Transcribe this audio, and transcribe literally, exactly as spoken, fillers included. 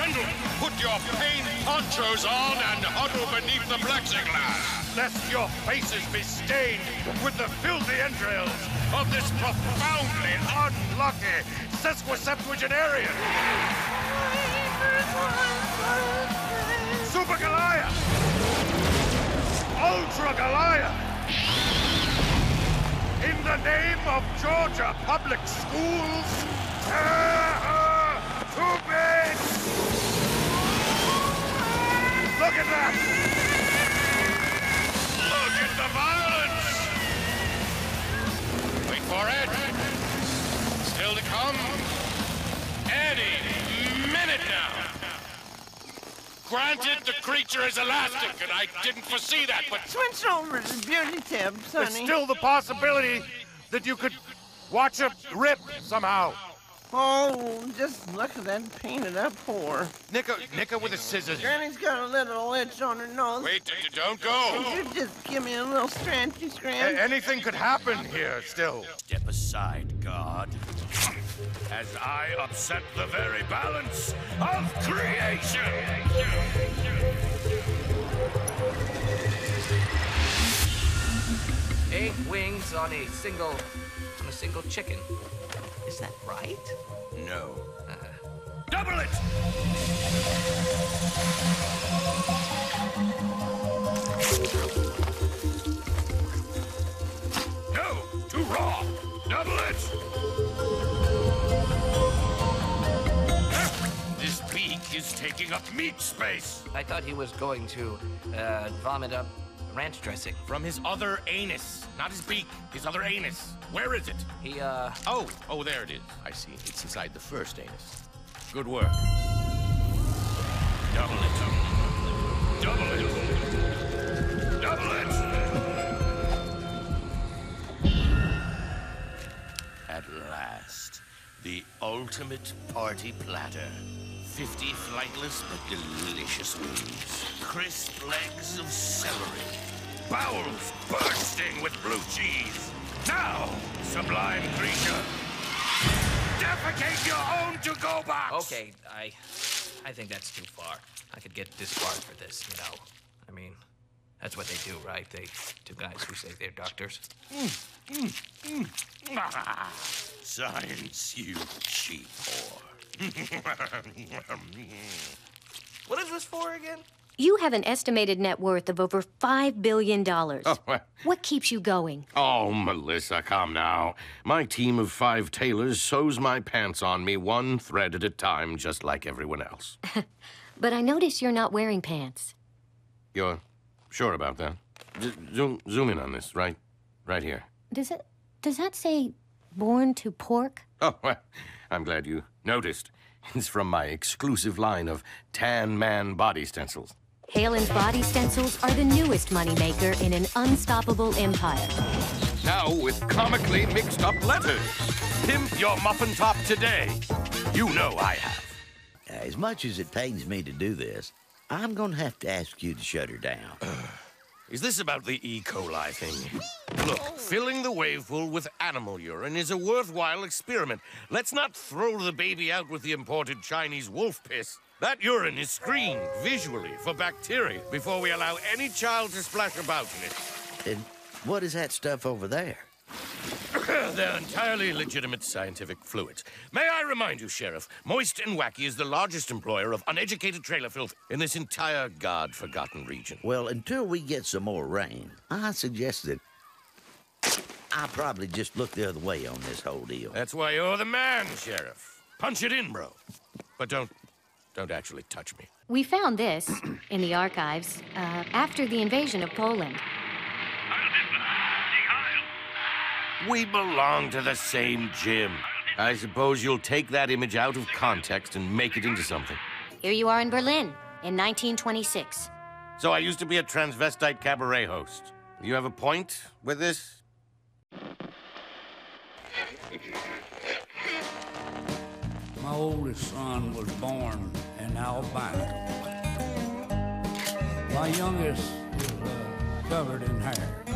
Grendel, put your pain ponchos on and huddle beneath the plexiglass, lest your faces be stained with the filthy entrails of this profoundly unlucky sesquiseptuagenarian. Super Goliath! Ultra Goliath! In the name of Georgia Public Schools, tear her to bits! Look at that! Look at the violence! Wait for it. Still to come. Any minute now. Granted, the creature is elastic, and I didn't foresee that, but... Switch over to the beauty tip, Sonny. There's still the possibility that you could watch it rip somehow. Oh, just look at that painted up whore. Nick her, nick her with the scissors. Granny's got a little itch on her nose. Wait, d- d- don't go. Could you just give me a little scratchy scratch? A- anything could happen here still. Step aside, God, as I upset the very balance of creation. Eight wings on a single, on a single chicken. Is that right? No. Uh, Double it! No, too raw. Double it! This beak is taking up meat space. I thought he was going to uh, vomit up ranch dressing. From his other anus. Not his beak, his other anus. Where is it? He, uh... Oh, oh, there it is. I see. It's inside the first anus. Good work. Double it. Double it. Double it. At last, the ultimate party platter. Fifty flightless but delicious wings. Crisp legs of celery. Bowels bursting with blue cheese. Now, sublime creature, defecate your own to-go box! Okay, I... I think that's too far. I could get disbarred for this, you know. I mean, that's what they do, right? They, two guys who say they're doctors. Mm, mm, mm. Ah, science, you cheap whore. What is this for again? You have an estimated net worth of over five billion dollars. Oh, what? What keeps you going? Oh, Melissa, come now. My team of five tailors sews my pants on me one thread at a time, just like everyone else. But I notice you're not wearing pants. You're sure about that? Z zoom, zoom in on this, right, right here. Does it, does that say born to pork? Oh, well, I'm glad you noticed. It's from my exclusive line of tan man body stencils. Halen's body stencils are the newest moneymaker in an unstoppable empire. Now with comically mixed up letters. Pimp your muffin top today. You know I have. As much as it pains me to do this, I'm gonna have to ask you to shut her down. Uh, is this about the E. coli thing? Look, filling the wave pool with animal urine is a worthwhile experiment. Let's not throw the baby out with the imported Chinese wolf piss. That urine is screened visually for bacteria before we allow any child to splash about in it. And what is that stuff over there? They're entirely legitimate scientific fluids. May I remind you, Sheriff, Moist and Wacky is the largest employer of uneducated trailer filth in this entire God-forgotten region. Well, until we get some more rain, I suggest that I'll probably just look the other way on this whole deal. That's why you're the man, Sheriff. Punch it in, bro. But don't, don't actually touch me. We found this in the archives uh, after the invasion of Poland. We belong to the same gym. I suppose you'll take that image out of context and make it into something. Here you are in Berlin in nineteen twenty-six. So I used to be a transvestite cabaret host. You have a point with this? My oldest son was born in Alabama. My youngest is uh, covered in hair.